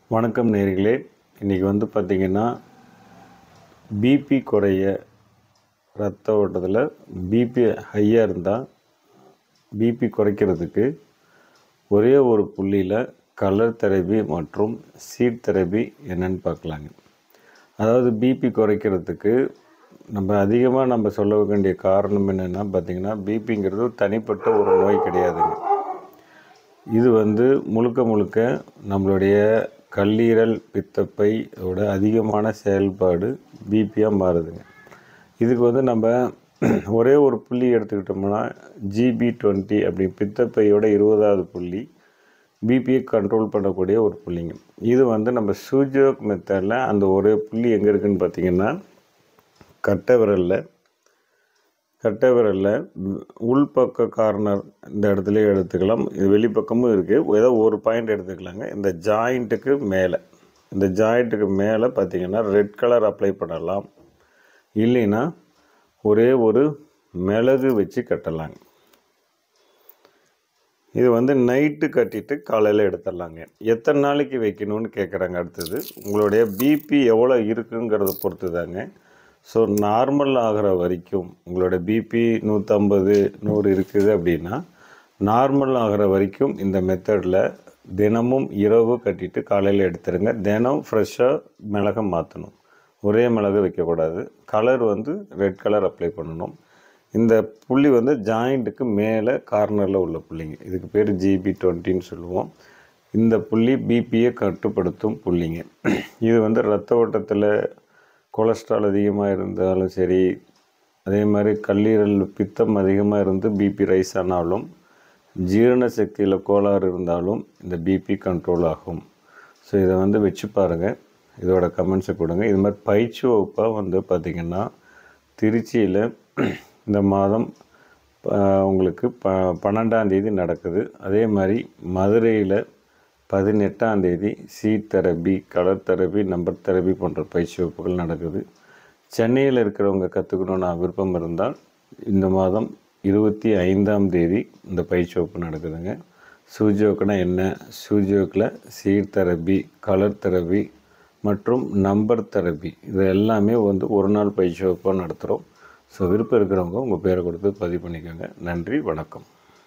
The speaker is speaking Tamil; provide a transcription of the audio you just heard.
வணக்கம் நேயர்களே. இன்றைக்கி பார்த்திங்கன்னா பிபி குறைய, ரத்த ஓட்டத்தில் பிபி ஹையாக இருந்தால் பிபி குறைக்கிறதுக்கு ஒரே ஒரு புள்ளியில் கலர் தெரபி மற்றும் சீட் தெரபி என்னென்னு பார்க்கலாங்க. அதாவது பிபி குறைக்கிறதுக்கு அதிகமாக சொல்ல வேண்டிய காரணம் என்னென்னா பார்த்திங்கன்னா, பிபிங்கிறது தனிப்பட்ட ஒரு நோய் கிடையாதுங்க. இது முழுக்க நம்மளுடைய கல்லீரல் பித்தப்பையோட அதிகமான செயல்பாடு பிபியாக மாறுதுங்க. இதுக்கு நம்ம ஒரே ஒரு புள்ளி எடுத்துக்கிட்டோம்னா GB20 அப்படி பித்தப்பையோட 20வது புள்ளி பிபியை கண்ட்ரோல் பண்ணக்கூடிய ஒரு புள்ளிங்க. இது நம்ம சூஜோக் மெத்தடில் அந்த ஒரே புள்ளி எங்கே இருக்குதுன்னு பார்த்திங்கன்னா, கட்டை விரலில் உள்பக்க கார்னர் இந்த இடத்துல எடுத்துக்கலாம். இது வெளிப்பக்கமும் இருக்குது. ஏதோ ஒரு பாயிண்ட் எடுத்துக்கலாங்க. இந்த ஜாயிண்ட்டுக்கு மேலே பார்த்திங்கன்னா ரெட் கலர் அப்ளை பண்ணலாம். இல்லைன்னா ஒரே ஒரு மிளகு வச்சு கட்டலாங்க. இது நைட்டு கட்டிட்டு காலையில் எடுத்துடலாங்க. எத்தனை நாளைக்கு வைக்கணும்னு கேட்குறாங்க. அடுத்தது உங்களுடைய பிபி எவ்வளோ இருக்குங்கிறத பொறுத்து தாங்க. ஸோ நார்மல் ஆகிற வரைக்கும் உங்களோட பிபி 150 100 இருக்குது அப்படின்னா, நார்மல் ஆகிற வரைக்கும் இந்த மெத்தடில் தினமும் இரவு கட்டிட்டு காலையில் எடுத்துருங்க. தினம் ஃப்ரெஷ்ஷாக மிளகை மாற்றணும். ஒரே மிளகு வைக்கக்கூடாது. கலர் ரெட் கலர் அப்ளை பண்ணணும். இந்த புள்ளி ஜாயிண்ட்டுக்கு மேலே கார்னரில் உள்ள புள்ளிங்க. இதுக்கு பேர் GB20ன்னு சொல்லுவோம். இந்த புள்ளி பிபியை கட்டுப்படுத்தும் புள்ளிங்க. இது ரத்த ஓட்டத்தில் கொலஸ்ட்ரால் அதிகமாக இருந்தாலும் சரி, அதே மாதிரி கல்லீரல் பித்தம் அதிகமாக இருந்து பிபி ரைஸ் ஆனாலும், ஜீரண சக்தியில் கோளாறு இருந்தாலும் இந்த பிபி கண்ட்ரோல் ஆகும். ஸோ இதை வச்சு பாருங்கள். இதோட கமெண்ட்ஸை கொடுங்க. இது மாதிரி பயிற்சி வகுப்பாக பார்த்திங்கன்னா திருச்சியில் இந்த மாதம் உங்களுக்கு 12ஆம் தேதி நடக்குது. அதே மாதிரி மதுரையில் 18ஆம் தேதி seed therapy, colour therapy, number therapy போன்ற பயிற்சி வகுப்புகள் நடக்குது. சென்னையில் இருக்கிறவங்க கற்றுக்கணும்னு விருப்பம் இருந்தால் இந்த மாதம் 25ஆம் தேதி இந்த பயிற்சி வகுப்பு நடக்குதுங்க. சூஜோக்குனா என்ன, சூஜோக்கில் சீட் தெரபி, கலர் தெரபி மற்றும் நம்பர் தெரபி இது எல்லாமே ஒரு நாள் பயிற்சி வகுப்பாக நடத்துகிறோம். ஸோ விருப்பம் இருக்கிறவங்க உங்கள் பேரை கொடுத்து பதிவு பண்ணிக்கோங்க. நன்றி, வணக்கம்.